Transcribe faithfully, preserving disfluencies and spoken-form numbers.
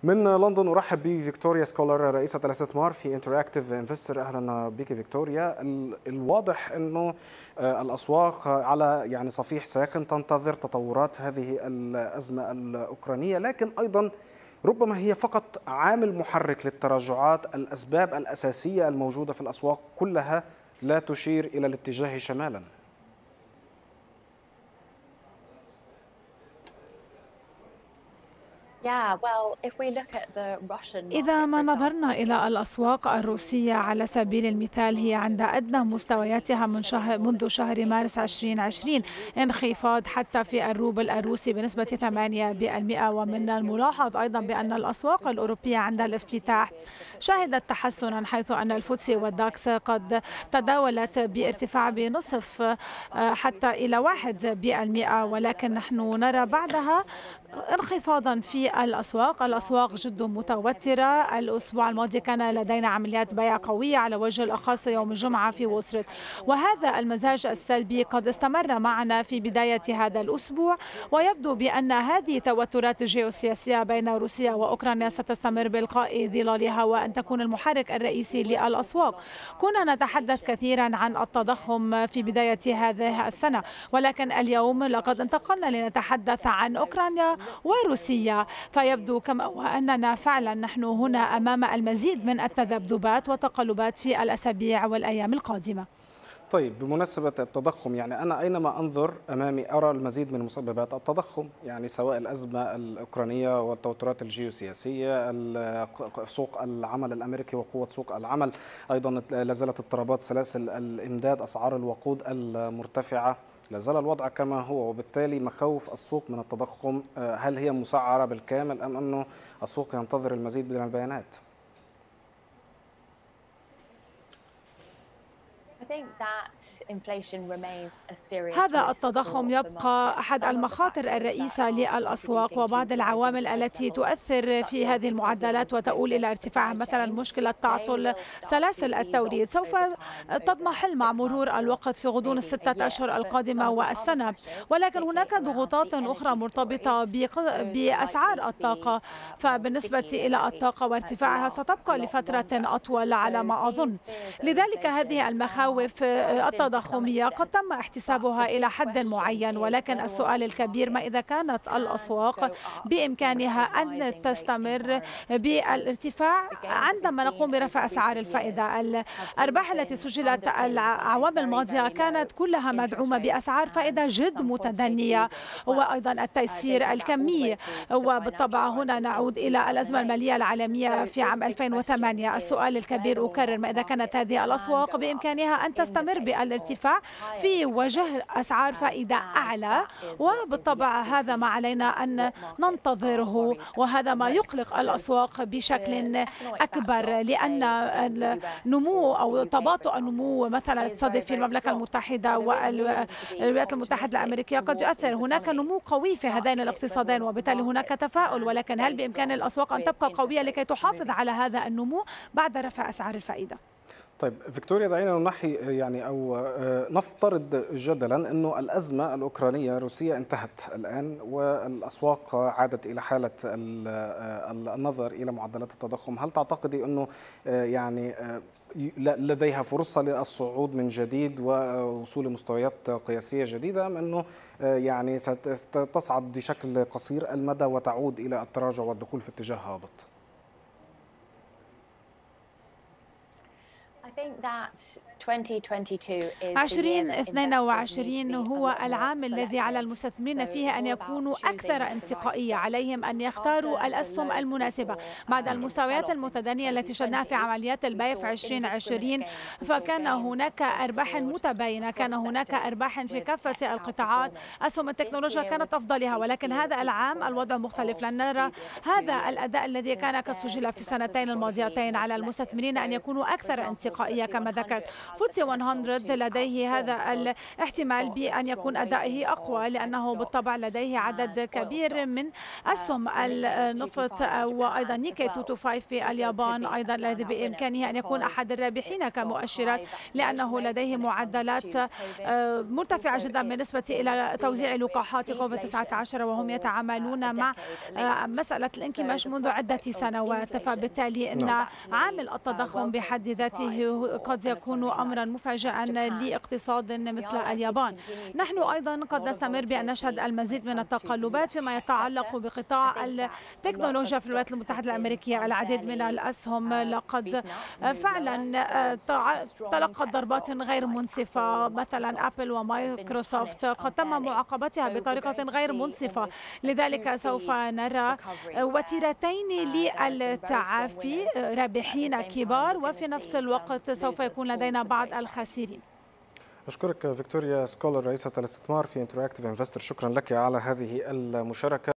من لندن أرحب بفيكتوريا سكولر رئيسة الاستثمار في انتراكتيف انفستر. أهلا بك فيكتوريا. الواضح أنه الأسواق على يعني صفيح ساخن تنتظر تطورات هذه الأزمة الأوكرانية، لكن أيضا ربما هي فقط عامل محرك للتراجعات. الأسباب الأساسية الموجودة في الأسواق كلها لا تشير إلى الاتجاه شمالا. إذا ما نظرنا إلى الأسواق الروسية على سبيل المثال، هي عند أدنى مستوياتها من شهر منذ شهر مارس ألفين وعشرين، انخفاض حتى في الروبل الروسي بنسبة ثمانية بالمئة. ومن الملاحظ أيضا بأن الأسواق الأوروبية عند الافتتاح شهدت تحسنا، حيث أن الفوتسي والداكس قد تداولت بارتفاع بنصف حتى إلى واحد بالمئة، ولكن نحن نرى بعدها انخفاضا في الأسواق. الأسواق جد متوترة. الأسبوع الماضي كان لدينا عمليات بيع قوية على وجه الأخص يوم الجمعة في وول ستريت، وهذا المزاج السلبي قد استمر معنا في بداية هذا الأسبوع، ويبدو بأن هذه التوترات الجيوسياسية بين روسيا وأوكرانيا ستستمر بإلقاء ظلالها وأن تكون المحرك الرئيسي للأسواق. كنا نتحدث كثيرا عن التضخم في بداية هذه السنة، ولكن اليوم لقد انتقلنا لنتحدث عن أوكرانيا وروسيا، فيبدو كما وأننا فعلا نحن هنا أمام المزيد من التذبذبات والتقلبات في الأسابيع والأيام القادمة. طيب، بمناسبة التضخم، يعني أنا أينما أنظر أمامي أرى المزيد من مسببات التضخم، يعني سواء الأزمة الأوكرانية والتوترات الجيوسياسية، سوق العمل الأمريكي وقوة سوق العمل، أيضا لا زالت اضطرابات سلاسل الإمداد، أسعار الوقود المرتفعة، لا زال الوضع كما هو، وبالتالي مخاوف السوق من التضخم هل هي مسعرة بالكامل أم أنه السوق ينتظر المزيد من البيانات؟ هذا التضخم يبقى أحد المخاطر الرئيسة للأسواق، وبعض العوامل التي تؤثر في هذه المعدلات وتؤول إلى ارتفاعها، مثلا مشكلة تعطل سلاسل التوريد سوف تضمحل مع مرور الوقت في غضون الستة أشهر القادمة والسنة، ولكن هناك ضغوطات أخرى مرتبطة بأسعار الطاقة. فبالنسبة إلى الطاقة وارتفاعها ستبقى لفترة أطول على ما أظن، لذلك هذه المخاوف التضخمية قد تم احتسابها إلى حد معين، ولكن السؤال الكبير ما إذا كانت الأسواق بإمكانها أن تستمر بالارتفاع عندما نقوم برفع أسعار الفائدة. الأرباح التي سجلت الأعوام الماضية كانت كلها مدعومة بأسعار فائدة جد متدنية، وأيضا التيسير الكمي. وبالطبع هنا نعود إلى الأزمة المالية العالمية في عام ألفين وثمانية. السؤال الكبير أكرر، ما إذا كانت هذه الأسواق بإمكانها أن تستمر بالارتفاع في وجه أسعار فائدة أعلى، وبالطبع هذا ما علينا أن ننتظره، وهذا ما يقلق الأسواق بشكل أكبر، لأن النمو أو تباطؤ النمو مثلا الاقتصادي في المملكة المتحدة والولايات المتحدة الأمريكية قد يؤثر. هناك نمو قوي في هذين الاقتصادين، وبالتالي هناك تفاؤل، ولكن هل بإمكان الأسواق أن تبقى قوية لكي تحافظ على هذا النمو بعد رفع أسعار الفائدة؟ طيب فيكتوريا، دعينا ننحي يعني أو نفترض جدلا أنه الأزمة الأوكرانية الروسية انتهت الآن والأسواق عادت إلى حالة النظر إلى معدلات التضخم. هل تعتقدي أنه يعني لديها فرصة للصعود من جديد ووصول لمستويات قياسية جديدة، أم أنه يعني ستصعد بشكل قصير المدى وتعود إلى التراجع والدخول في اتجاه هابط؟ ألفين واثنين وعشرين هو العام الذي على المستثمرين فيه أن يكونوا أكثر انتقائية، عليهم أن يختاروا الأسهم المناسبة بعد المستويات المتدنية التي شهدناها في عمليات البيع في ألفين وعشرين. فكان هناك أرباح متباينة، كان هناك أرباح في كافة القطاعات، أسهم التكنولوجيا كانت أفضلها، ولكن هذا العام الوضع مختلف. لن نرى هذا الأداء الذي كان قد سجل في السنتين الماضيتين. على المستثمرين أن يكونوا أكثر انتقائية الصينية كما ذكرت. فوتسي مئة لديه هذا الاحتمال بأن يكون أدائه أقوى، لأنه بالطبع لديه عدد كبير من أسهم النفط، وأيضا نيكي مئتين وخمسة وعشرين في اليابان أيضا الذي بإمكانه أن يكون أحد الرابحين كمؤشرات، لأنه لديه معدلات مرتفعة جدا بالنسبة إلى توزيع لقاحات كوفيد تسعة عشر، وهم يتعاملون مع مسألة الانكماش منذ عدة سنوات. فبالتالي أن عامل التضخم بحد ذاته قد يكون أمرا مفاجئا لاقتصاد مثل اليابان. نحن أيضا قد نستمر بأن نشهد المزيد من التقلبات فيما يتعلق بقطاع التكنولوجيا في الولايات المتحدة الأمريكية. العديد من الأسهم لقد فعلا تلقت ضربات غير منصفة، مثلا أبل ومايكروسوفت قد تم معاقبتها بطريقة غير منصفة، لذلك سوف نرى وتيرتين للتعافي، رابحين كبار وفي نفس الوقت سوف يكون لدينا بعض الخاسرين. أشكرك فيكتوريا سكولر رئيسة الاستثمار في انتراكتيف انفستر، شكرا لك على هذه المشاركة.